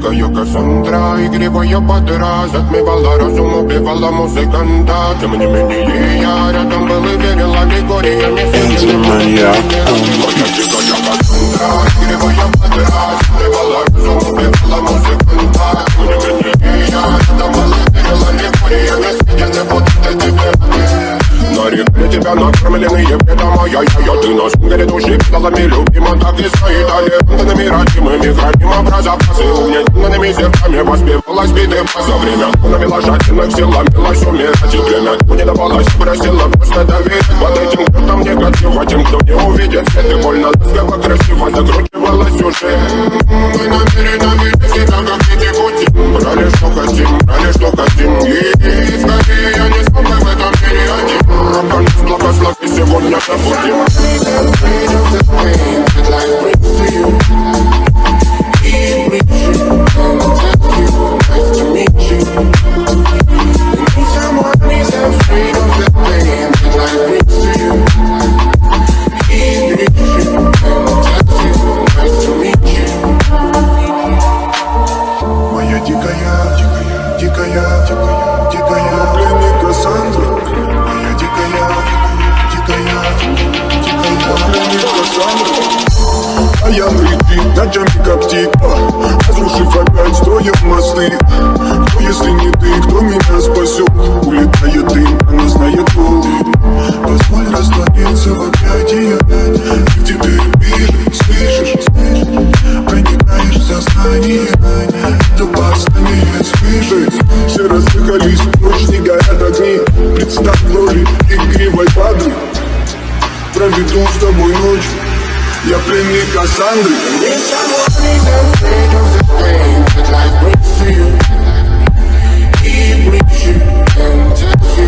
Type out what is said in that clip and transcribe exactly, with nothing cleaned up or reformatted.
дикая Кассандра, игривая подра, затмевала разум, убивала музыканта. Тем не менее я рядом был и верил аллегория. Gangster моя дикая Кассандра, игривая подра, затмевала разум, убивала музыканта. Тем не менее я рядом был и верил аллегория. Я не буду тебе. Нарекли тебя накормленные бредом, ай-яй-яй. Ты на сунгере души педалами любима, так и стоит талентами родимыми. Храним образопасы угнетенными сердцами, воспевалась биты за время. Навела жадных сил, ломилась умирать, и время не давалось, просила просто доверить. Под этим кто-то негатива, тем, кто не увидит свет. И больно ласково, красиво закручивалась сюжет. Мы намерены вести себя, как дети пути. Брали, что хотим, брали, что хотим. И скорее я не смог в этом мире один. Рок-н благослови, сегодня забудем. Моя дикая, дикая, дикая, дикая, дикая пленник Кассандра. Моя дикая, дикая, дикая пленник Кассандра. А я летит, ночами как типа, разрушив опять, строя мосты. Кто, если не ты, кто меня спасет? Улетает дым, она знает пол. Позволь раствориться в объятиях. Ты теперь видишь, слышишь, проникаешь в сознание. Это восстание спишет. Все разъехались, ночь не горят огни. Представь роли игривой падры. Проведу с тобой ночь. Я пленник Кассандры. Life brings to you, he brings you and tells you